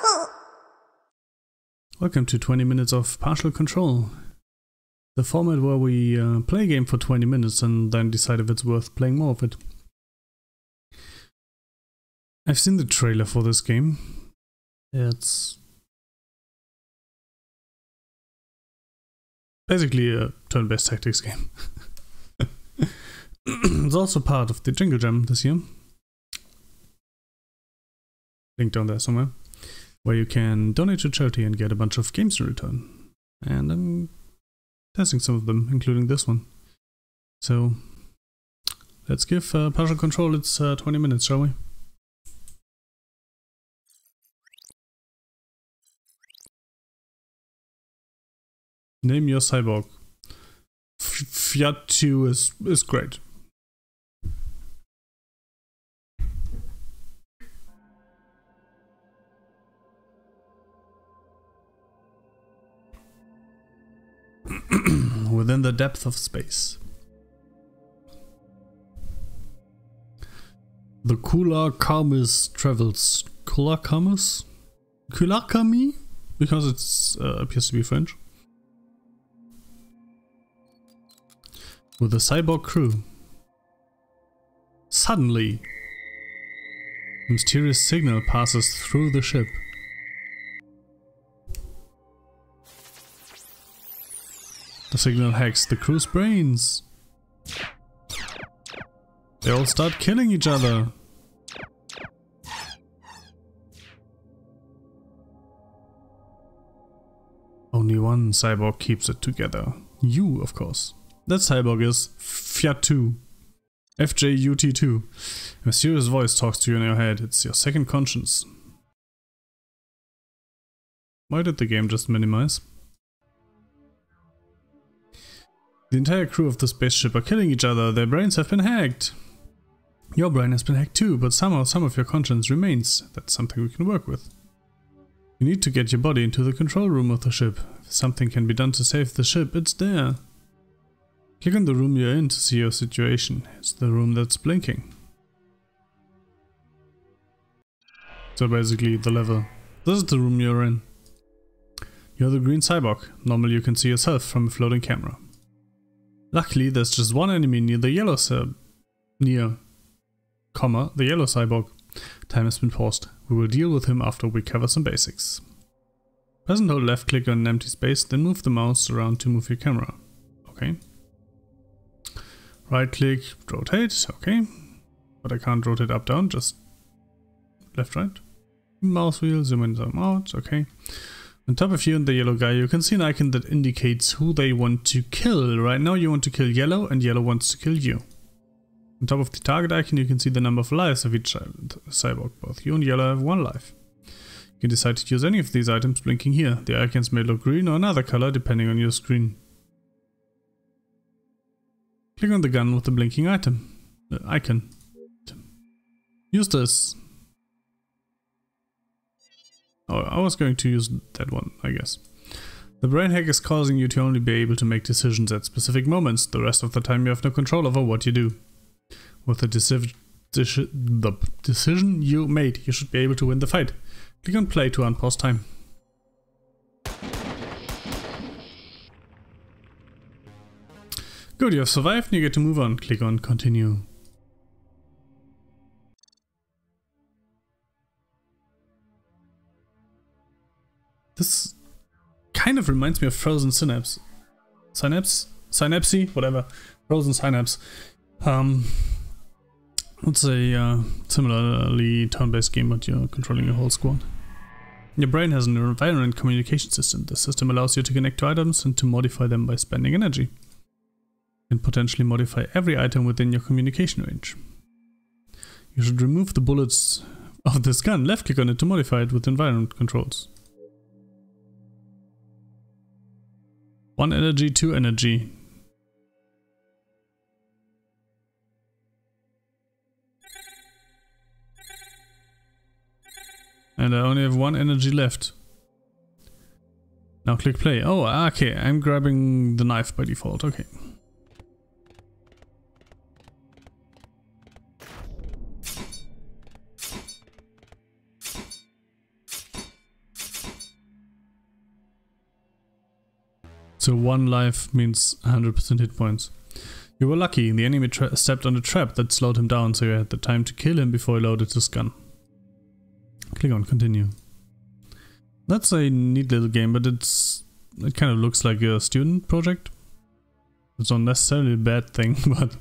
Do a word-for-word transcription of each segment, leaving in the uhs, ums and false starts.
Welcome to twenty minutes of partial control. The format where we uh, play a game for twenty minutes and then decide if it's worth playing more of it. I've seen the trailer for this game. It's basically a turn-based tactics game. It's also part of the Jingle Jam this year. Link down there somewhere. Where you can donate to charity and get a bunch of games in return. And I'm testing some of them, including this one. So, let's give uh, partial control its uh, twenty minutes, shall we? Name your cyborg. F Fiat two is, is great. Within the depth of space. The Kula Camus travels. Kula Camus? Kula Kami? Because it uh, appears to be French. With a cyborg crew. Suddenly, a mysterious signal passes through the ship. The signal hacks the crew's brains. They all start killing each other. Only one cyborg keeps it together. You, of course. That cyborg is Fiat two. F J U T two. A mysterious voice talks to you in your head. It's your second conscience. Why did the game just minimize? The entire crew of the spaceship are killing each other. Their brains have been hacked. Your brain has been hacked too, but somehow some of your conscience remains. That's something we can work with. You need to get your body into the control room of the ship. If something can be done to save the ship, it's there. Click on the room you're in to see your situation. It's the room that's blinking. So basically the level. This is the room you're in. You're the green cyborg. Normally you can see yourself from a floating camera. Luckily, there's just one enemy near the yellow cyborg. Near, comma, the yellow cyborg. Time has been paused. We will deal with him after we cover some basics. Press and hold left click on an empty space, then move the mouse around to move your camera. Okay. Right click, rotate, okay. But I can't rotate up down, just left right. Mouse wheel, zoom in, zoom out, okay. On top of you and the yellow guy, you can see an icon that indicates who they want to kill. Right now you want to kill yellow and yellow wants to kill you. On top of the target icon you can see the number of lives of each cyborg. Both you and yellow have one life. You can decide to use any of these items blinking here. The icons may look green or another color depending on your screen. Click on the gun with the blinking item. Uh, icon. Use this. Oh, I was going to use that one, I guess. The brain hack is causing you to only be able to make decisions at specific moments. The rest of the time you have no control over what you do. With the, deci deci the decision you made, you should be able to win the fight. Click on play to unpause time. Good, you have survived and you get to move on. Click on continue. This kind of reminds me of Frozen Synapse. Synapse? Synapse? Whatever. Frozen Synapse. Um, it's a uh, similarly turn-based game, but you're controlling your whole squad. Your brain has an environment communication system. The system allows you to connect to items and to modify them by spending energy. You can potentially modify every item within your communication range. You should remove the bullets of this gun. Left click on it to modify it with environment controls. One energy, two energy. And I only have one energy left. Now click play. Oh, okay, I'm grabbing the knife by default, okay. So one life means one hundred percent hit points. You were lucky, the enemy tra stepped on a trap that slowed him down, so you had the time to kill him before he loaded his gun. Click on continue. That's a neat little game, but it's it kind of looks like a student project. It's not necessarily a bad thing, but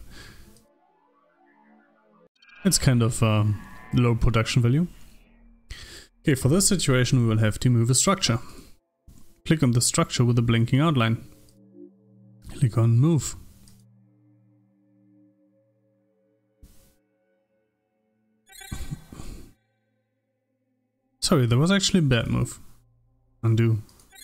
it's kind of um, low production value. Okay, for this situation we will have to move a structure. Click on the structure with a blinking outline. Click on move. Sorry, there was actually a bad move. Undo.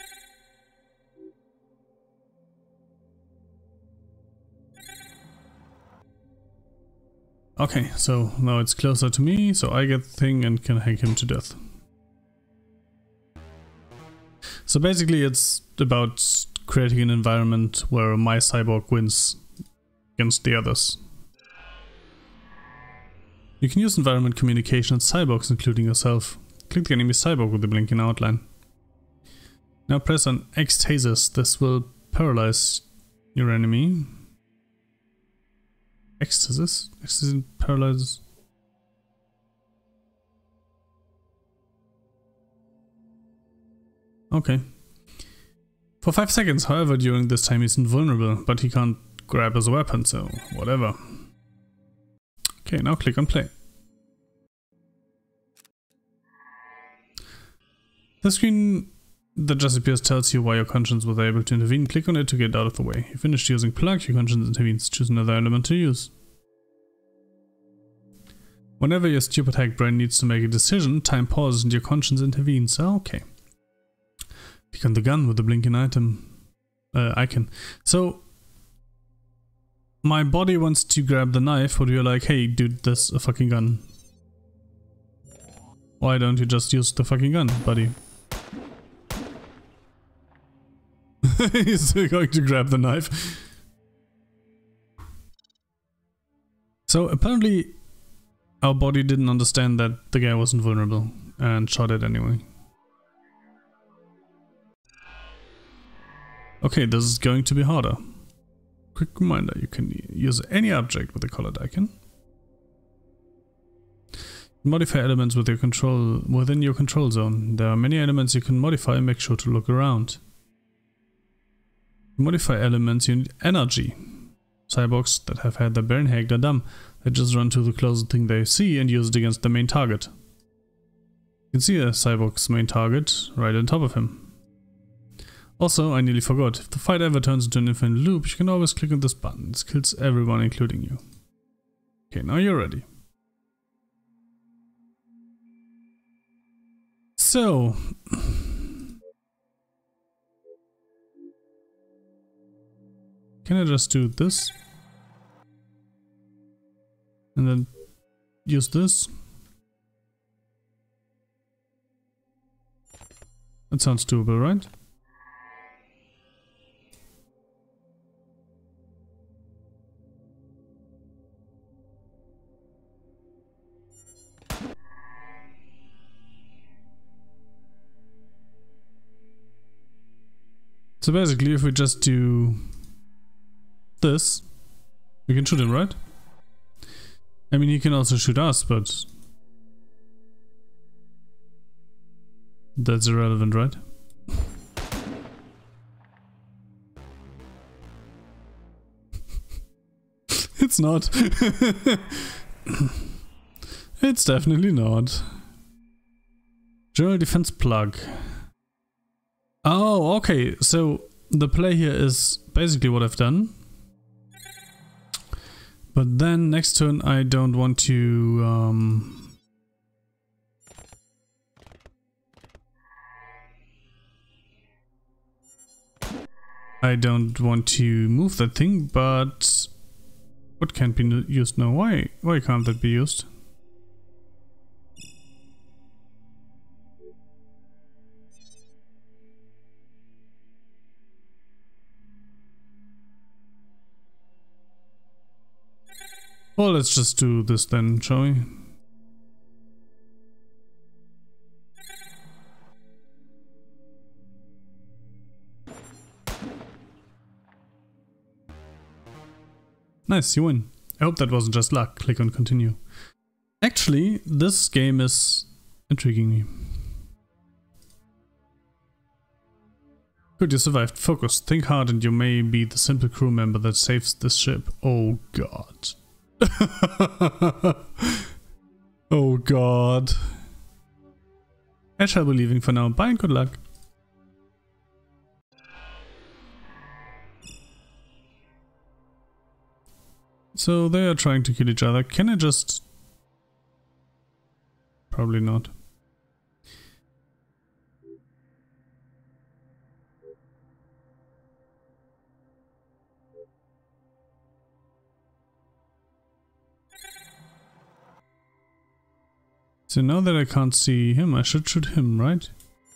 Okay, so now it's closer to me, so I get the thing and can hack him to death. So basically it's about creating an environment where my cyborg wins against the others. You can use environment communication with cyborgs, including yourself. Click the enemy cyborg with the blinking outline. Now press on X-Tasis. This will paralyze your enemy. X-Tasis? X-Tasis paralyzes. Okay. For five seconds, however, during this time he's invulnerable, but he can't grab his weapon, so whatever. Okay, now click on play. The screen that just appears tells you why your conscience was able to intervene. Click on it to get out of the way. You finished using plug, your conscience intervenes. Choose another element to use. Whenever your stupid hack brain needs to make a decision, time pauses and your conscience intervenes. Oh, okay. Click on the gun with the blinking item uh, icon. So my body wants to grab the knife, but you're like, hey dude, there's a fucking gun. Why don't you just use the fucking gun, buddy? He's still going to grab the knife. So apparently our body didn't understand that the guy wasn't vulnerable and shot it anyway. Okay, this is going to be harder. Quick reminder, you can use any object with a colored icon. Modify elements with your control within your control zone. There are many elements you can modify, make sure to look around. To modify elements you need energy. Cyborgs that have had their brain hacked are dumb. They just run to the closest thing they see and use it against the main target. You can see a cyborg's main target right on top of him. Also, I nearly forgot, if the fight ever turns into an infinite loop, you can always click on this button. This kills everyone, including you. Okay, now you're ready. So... can I just do this? And then use this? That sounds doable, right? So basically, if we just do this, we can shoot him, right? I mean, he can also shoot us, but that's irrelevant, right? It's not. It's definitely not. General defense plug. Oh, okay. So the play here is basically what I've done. But then next turn I don't want to... Um, I don't want to move that thing, but... what can't be used now? Why, why can't that be used? Well, let's just do this then, shall we? Nice, you win. I hope that wasn't just luck. Click on continue. Actually, this game is intriguing me. Good, you survived. Focus. Think hard and you may be the simple crew member that saves this ship. Oh god. Oh god. I shall be leaving for now. Bye and good luck. So they are trying to kill each other. Can I just... Probably not. So now that I can't see him, I should shoot him, right?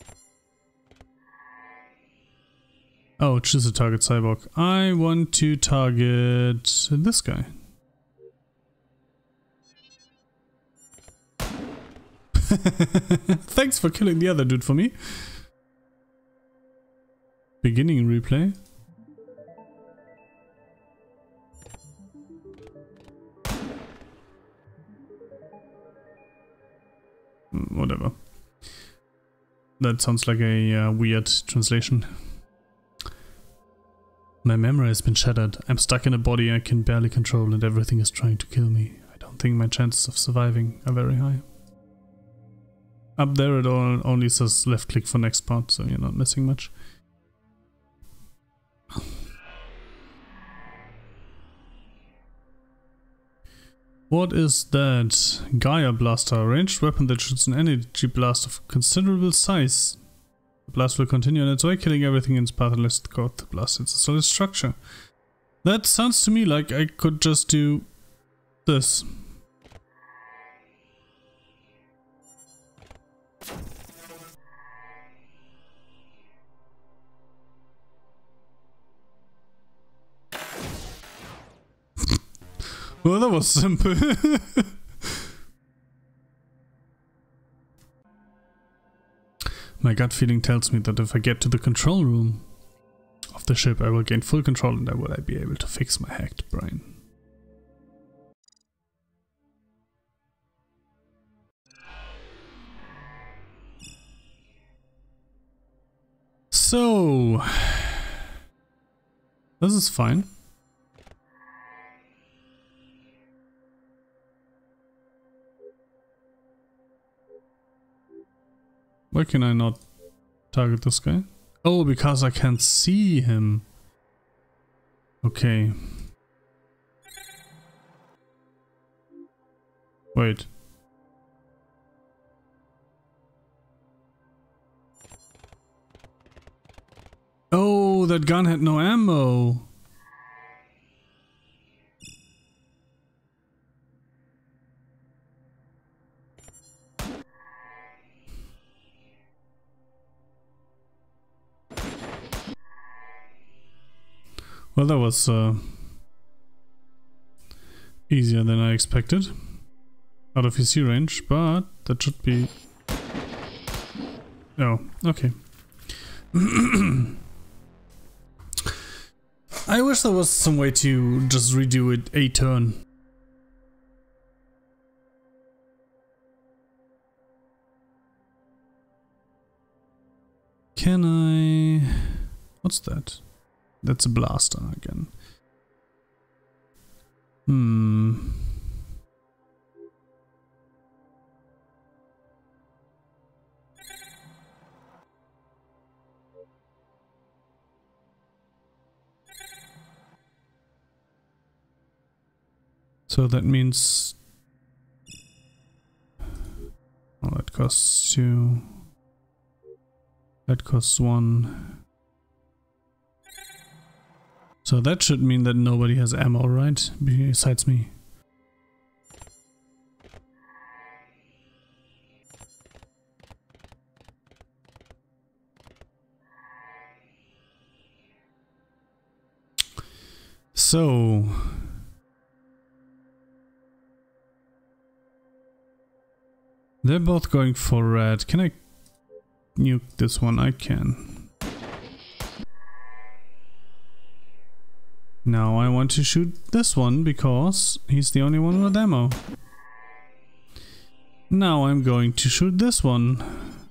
Oh, choose a target, Cyborg. I want to target this guy. Thanks for killing the other dude for me. Beginning replay. Whatever. That sounds like a uh, weird translation. My memory has been shattered. I'm stuck in a body I can barely control and everything is trying to kill me. I don't think my chances of surviving are very high. Up there it all only says left click for next part, so you're not missing much. What is that? Gaia Blaster, a ranged weapon that shoots an energy blast of considerable size. The blast will continue on its way, killing everything in its path unless it got the blast. It's a solid structure. That sounds to me like I could just do this. Well, that was simple. My gut feeling tells me that if I get to the control room of the ship, I will gain full control and I will be able to fix my hacked brain. So, this is fine. Why can I not target this guy? Oh, because I can't see him. Okay. Wait. Oh, that gun had no ammo. Well, that was uh, easier than I expected. Out of his C range, but that should be... Oh, okay. I wish there was some way to just redo it a turn. Can I... What's that? That's a blaster again. Hmm. So that means... Oh, that costs two. That costs one. So that should mean that nobody has ammo, right? Besides me. So... They're both going for red. Can I nuke this one? I can. Now I want to shoot this one because he's the only one with ammo. Now I'm going to shoot this one.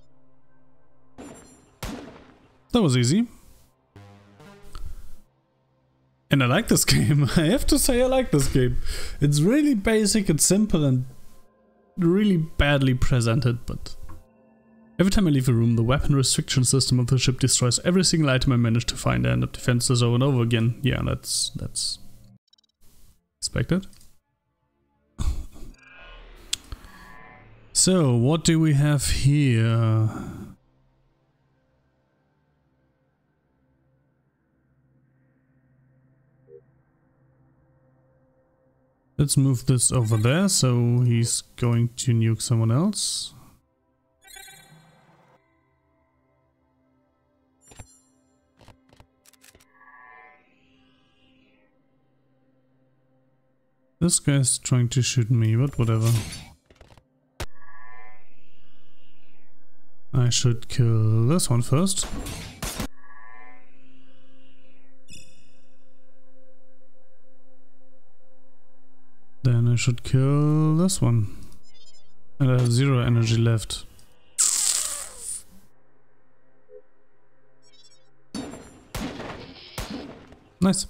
That was easy. And I like this game. I have to say I like this game. It's really basic, it's simple and really badly presented, but every time I leave a room, the weapon restriction system of the ship destroys every single item I manage to find and up defenses over and over again. Yeah, that's that's expected. So, what do we have here? Let's move this over there, so he's going to nuke someone else. This guy's trying to shoot me, but whatever. I should kill this one first. Then I should kill this one. And I have zero energy left. Nice.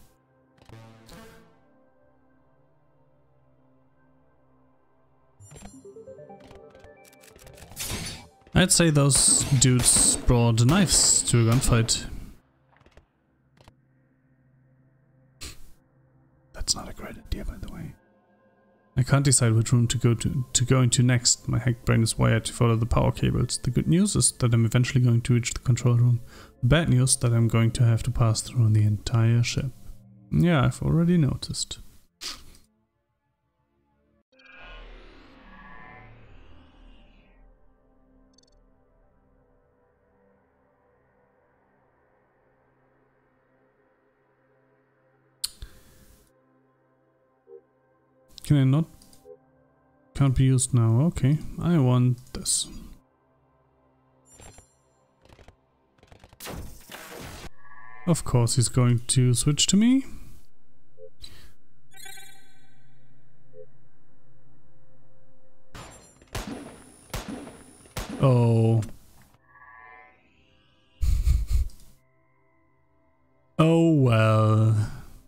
I'd say those dudes brought knives to a gunfight. That's not a great idea, by the way. I can't decide which room to go to to go into next. My hacked brain is wired to follow the power cables. The good news is that I'm eventually going to reach the control room. The bad news that I'm going to have to pass through the entire ship. Yeah, I've already noticed. Can I not? Can't be used now. Okay, I want this. Of course he's going to switch to me. Oh. Oh well.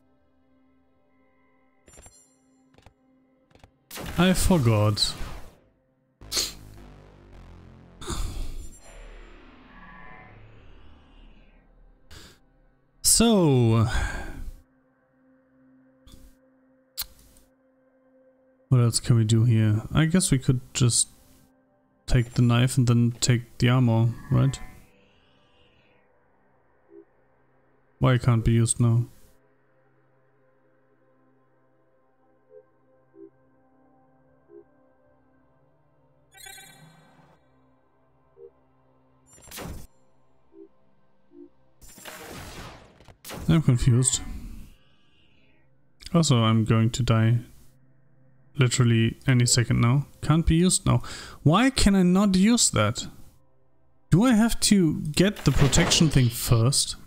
I forgot. So, what else can we do here? I guess we could just take the knife and then take the armor, right? Why it can't be used now? I'm confused. Also, I'm going to die literally any second now. Can't be used now. Why can I not use that? Do I have to get the protection thing first?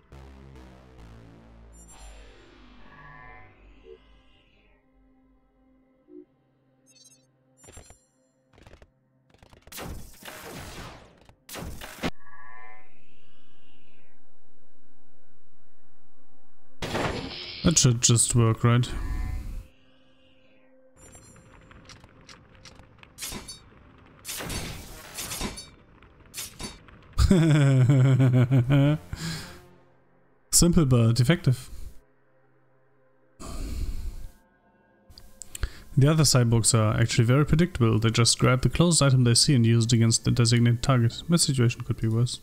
That should just work, right? Simple but effective. The other cyborgs are actually very predictable. They just grab the closest item they see and use it against the designated target. My situation could be worse.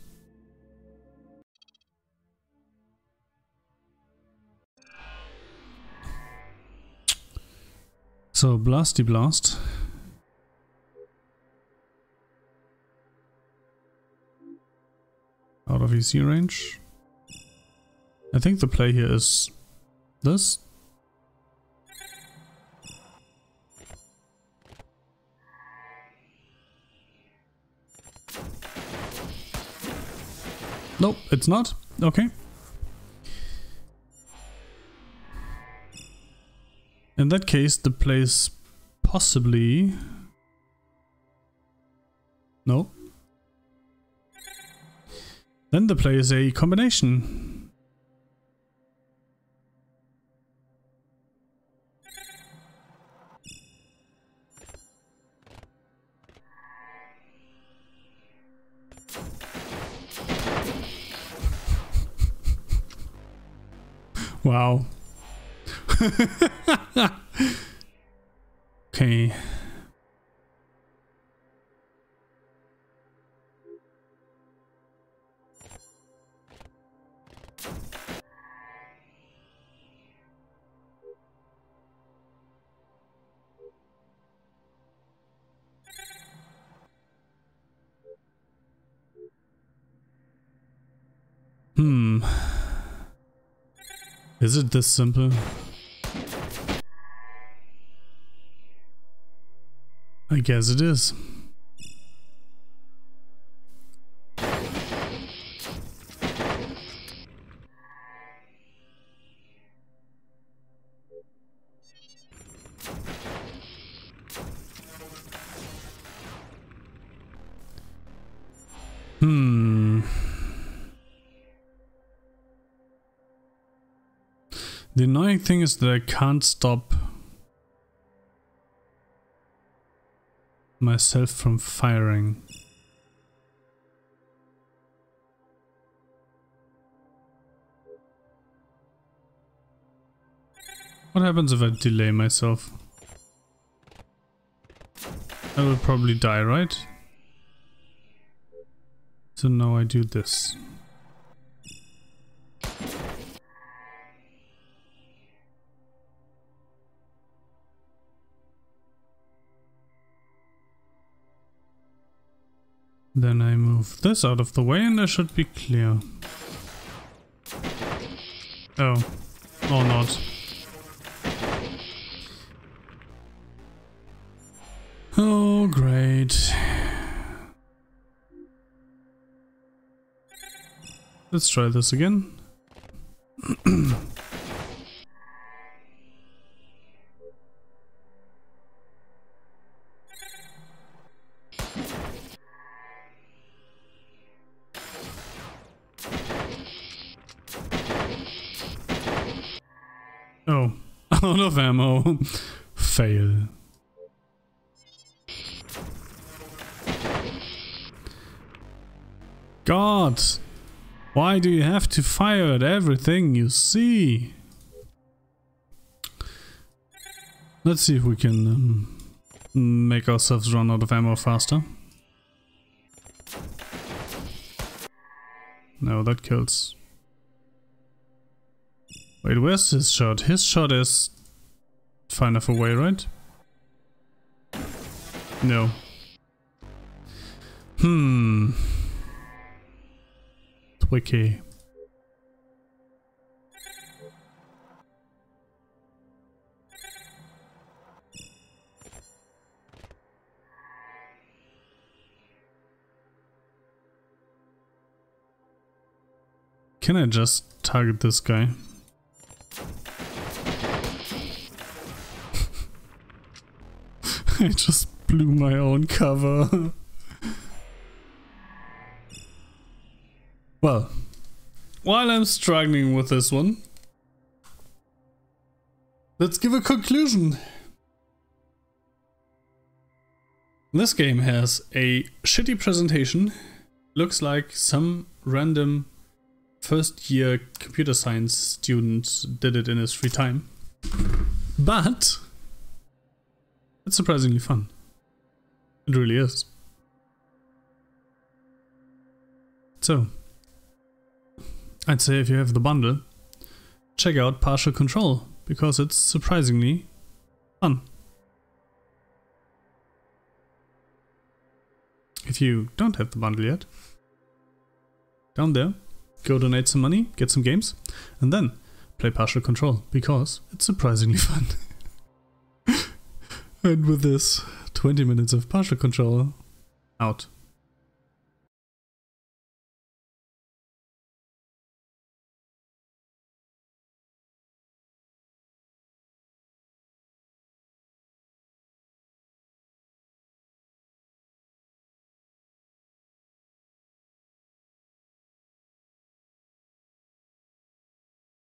So, Blasty Blast. Out of E C range. I think the play here is this. Nope, it's not. Okay. In that case, the place possibly... No. Then the play is a combination. Wow. Okay. Hmm. Is it this simple? I guess it is. Hmm. The annoying thing is that I can't stop myself from firing. What happens if I delay myself? I will probably die, right? So now I do this. Then I move this out of the way and I should be clear. Oh. Or not. Oh, great. Let's try this again. Oh, out of ammo. Fail. God, why do you have to fire at everything you see? Let's see if we can um, make ourselves run out of ammo faster. No, that kills. Wait, where's his shot? His shot is far enough away, right? No. Hmm. Twicky. Can I just target this guy? I just blew my own cover. Well, while I'm struggling with this one, let's give a conclusion. This game has a shitty presentation, looks like some random first year computer science student did it in his free time, but it's surprisingly fun. It really is. So, I'd say if you have the bundle, check out Partial Control, because it's surprisingly fun. If you don't have the bundle yet, down there, go donate some money, get some games, and then play Partial Control, because it's surprisingly fun. And with this, twenty minutes of Partial Control out.